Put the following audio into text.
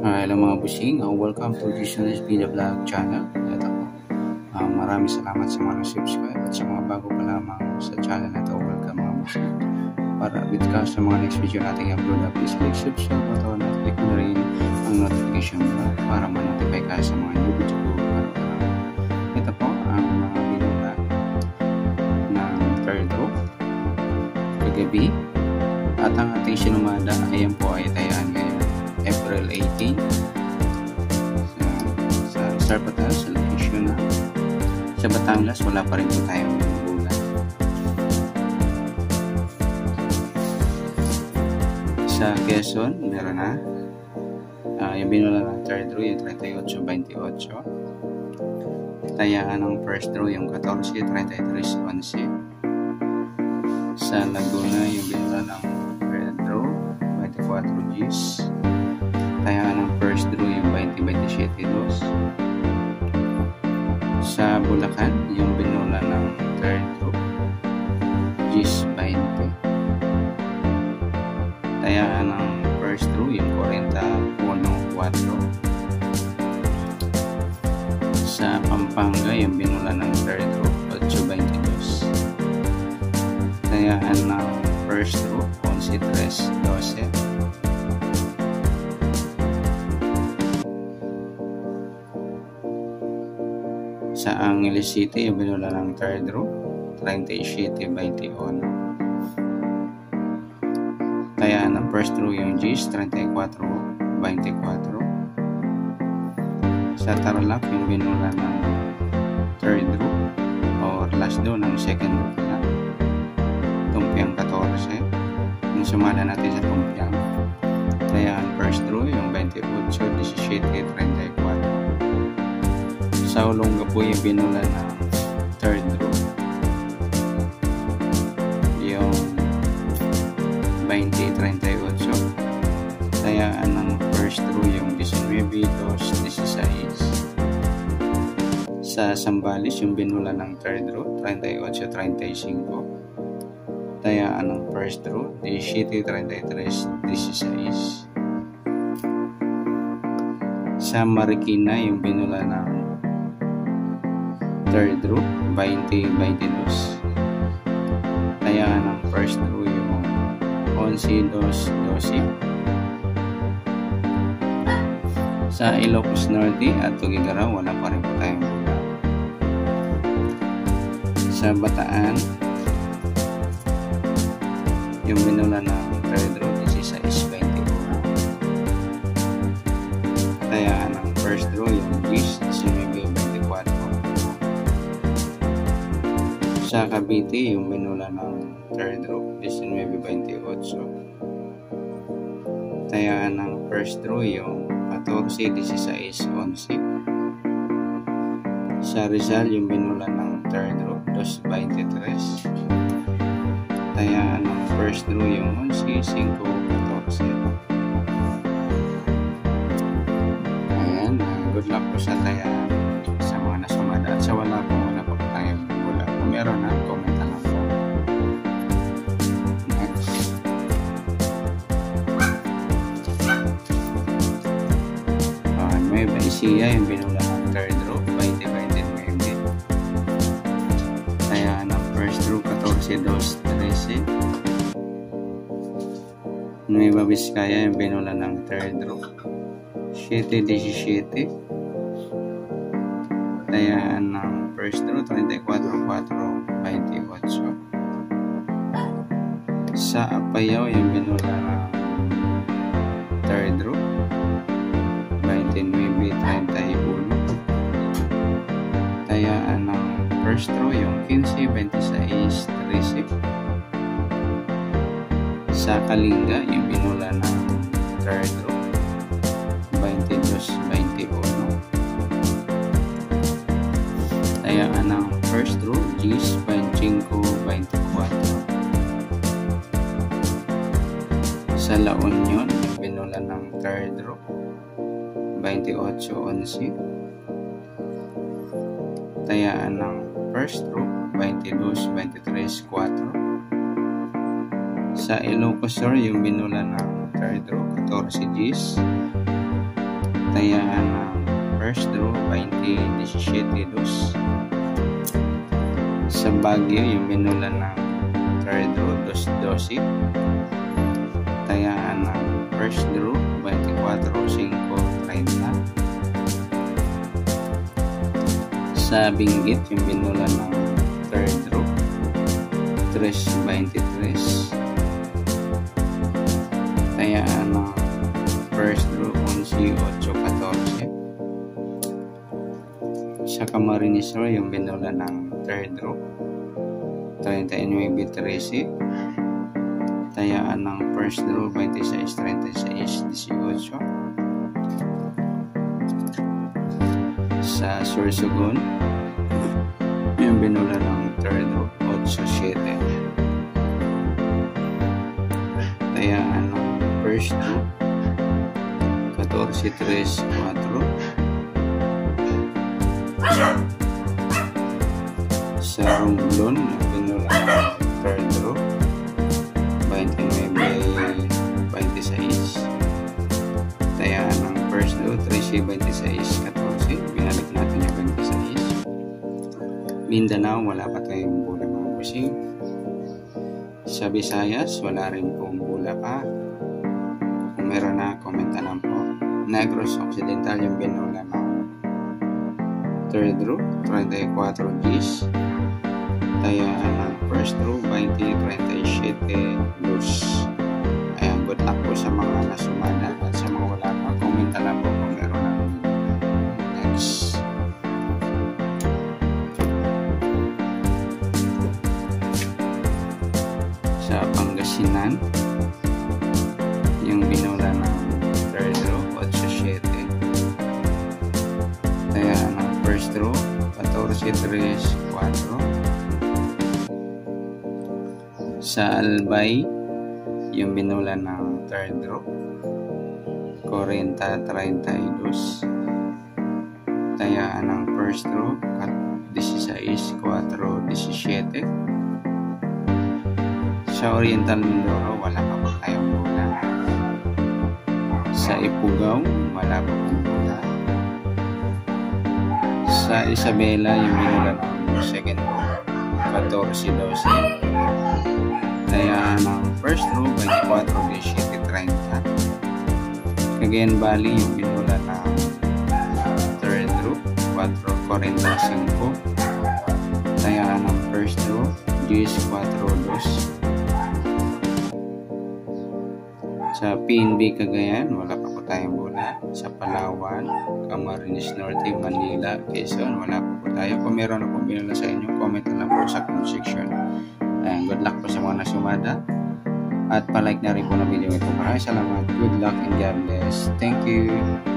Hello mga busing, welcome to this video vlog channel. Ito po. Maraming salamat sa mga subscribe at sa mga bago pa lamang sa channel na ito. Welcome mga busing. Para update ka sa mga next video nating upload, please click subscribe button at click na rin ang notification bell para ma-notify ka sa mga new video ko. Ito po ang mga video vlog ng third row kagabi. At ang ating sinumada ayan po ay tayaan ngayon April 18 sa Star Patal sa location na sa Batangas. Wala pa rin po tayong bulan. Sa Quezon meron na yung binula ng third row yung 38-28, tayaan ng first row yung 14-33-11. Sa Laguna yung binula ng third row 24 Gs, tayaan ng first row yung 20-27 dos. Sa Bulacan yung binula ng third row Gs 20, tayaan ng first row yung 41-4. Sa Pampanga yung binula ng third row 8-22, tayaan ng first row 11-12. Sa Angeles City, yung binula ng third row 37-21, tayaan ng first row yung Gs 34-24. Sa Tarlac, yung binula ng third row or last row ng second row na Tumpiang 14. Yung sumada natin sa Tumpiang, tayaan first row yung 28-17-34. Sa Olongapo yung binula ng third row yung 20-38, tayaan ng first row yung 19-16. Sa Zambales yung binula ng third row 38-35, tayaan ng first row 17-33-16. Sa Marikina yung binula ng third row 20-22, tayaan ng first row yung 11-12. Sa Ilocos Norte at Tuguegarao wala pa rin po tayong bulan. Sa Bataan yung binula ng third row 16-21, tayaan ng first row yung Gs 19-24. Sa Cavite yung binula ng third row 19-28, tayaan ng first row yung 14-16-11. Sa Rizal yung binula ng third row 2-23, tayaan ng first row yung 11-5-14. Ayan, good luck po sa tayaan sa mga nasumada at sa wala pa po tayong wala. Kung meron na, comment na lang po. Next. Nueva Ecija yung binula ng third row 20-29, tayaan ng first row 14-13. Nueva Vizcaya yung binula ng third row 7-17, tayaan ng first row 34-4-28. Sa Apayao yung binula ng third row 29-31, tayaan ng first row yung 15-26-13. Sa Kalinga yung binula ng third row 22-21, tayaan ng first row Gs 25-24. Sa La Union yung binula ng third row 28-11, tayaan ng first row 22-23-4. Sa Ilocos Sur yung binula ng third row 14 Gs, Tayaan ng first draw 20-17 sa Baguio yung binulan ng third draw 2-12. Tayaan ng first draw 24-5-30 sa Benguet yung binulan ng third draw 3-23. Tayaan ng first draw 11-8-14 sa Camarines Sur yung binulan ng third draw 39-13. Tayaan ng first draw 26-36-18 sa Sorsogon yung binulan ng third draw 8-7. Tayaan ng first draw 14-3-4 sa Romblon yung binulan ng third draw 29-26. Tayaan ng first draw 13-26-14. Binalik natin yung 26. Mindanao wala pa tayong bula mga bossing. Sa Visayas wala rin pong bula pa. Kung meron na, komenta lang po. Negros Occidental yung binulan ng third draw 34 Gs. Tayaan ng first draw 20-37 Luz. Ayan, good luck po sa mga nasumada at sa mga wala pa, komenta lang po kung meron na. Next. Sa Pangasinan yung binula ng third draw 8-7. Tayaan ng first draw 14-3-4. Sa Albay yung binulan ng third draw 40-32. Tayaan ng first draw 16-4-17. Sa Oriental Mindoro wala pa po tayong bula. Sa Ifugao wala pa po bula. Sa Isabela yung binulan ng second draw 14-12. Tayaan ng first draw 24-17-30. Cagayan Valley yung binulan ng third draw 4-45. Tayaan ng first draw 10-4-2. Sa PNB Cagayan wala pa po tayong bula. Sa Palawan, Camarines Norte, Manila, Quezon wala pa po tayo. Kung meron na po binula sa inyo, comment na lang po sa comment section. Good luck po sa mga nasumada at palike na rin po na video ito. Maraming salamat. Good luck and God bless. Thank you.